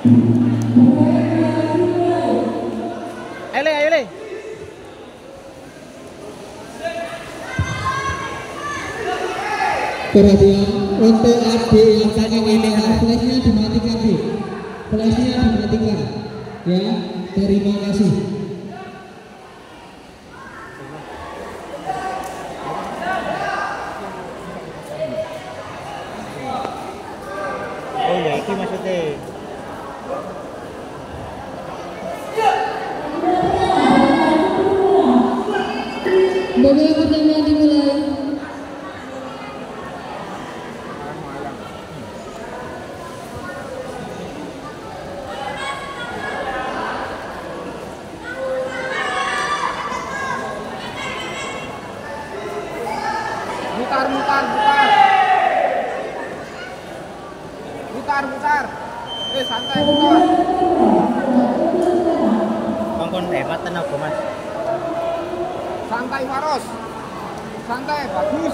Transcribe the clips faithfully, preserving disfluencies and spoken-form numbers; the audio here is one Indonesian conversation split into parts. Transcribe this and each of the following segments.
Ayo le, ayo le. Perhatian untuk adik yang saking ini, flashnya dimatikan sih, flashnya dimatikan, ya. Terima kasih. Oh ya, itu maksudnya. Babak pertama dimulai. Mutar, mutar, mutar. Mutar, mutar. Eh, santai, mutar. Bangkon hebat tenaga, Mas. Santai, Faros. Santai, bagus.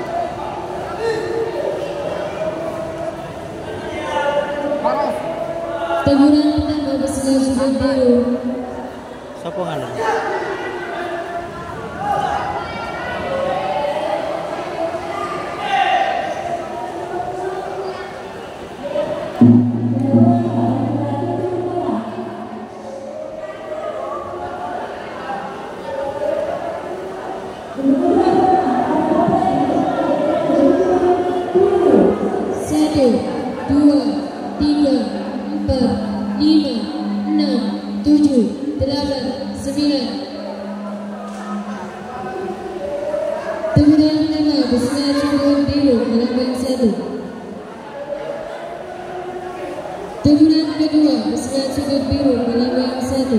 Faros. Teguran pertama bersedia sudut biru. Sopo nganu? Satu, dua, tiga, empat, lima, enam, tujuh, delapan, sembilan. Teguran pertama bersedia sudut biru melambang satu. Teguran kedua bersedia sudut biru melambang satu.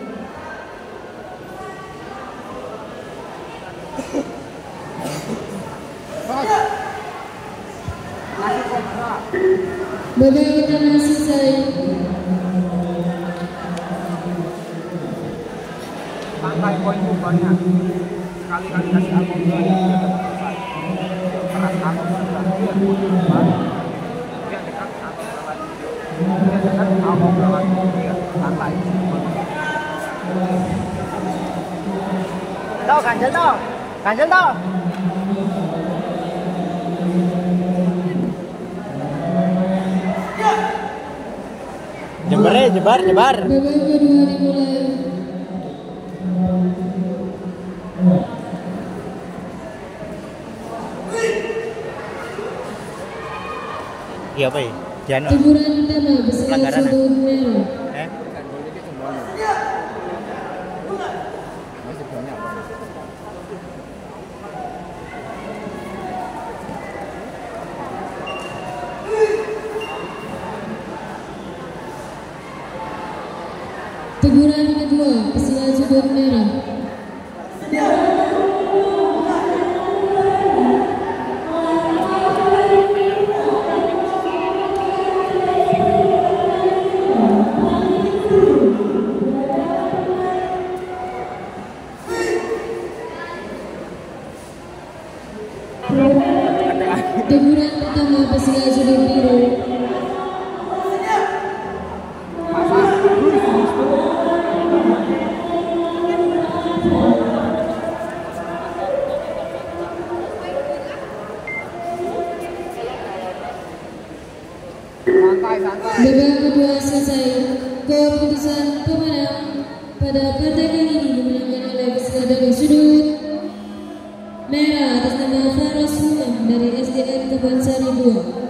Babak pertama selesai. Santai poin bukannya. Sekali-kali kasih alkohol dua ya. Keras alkohol dua. Yang dekat alkohol lagi. Yang dekat alkohol lagi. Santai. Đâu, cản chân đâu. Cản chân đâu. Jebar ya, jebar, jebar. Babak kedua dimulai. Iya apa ya? Jangan. Teguran pertama bersedia Pelanggaran, sudut merah. Eh? Teguran kedua bersedia sudut merah. Teguran pertama bersedia sudut biru. Santai, santai. Babak kedua selesai. Keputusan pemenang pada pertandingan ini dimenangkan oleh peserta dari sudut merah atas nama Faros Humam dari S D N Kebonsari dua.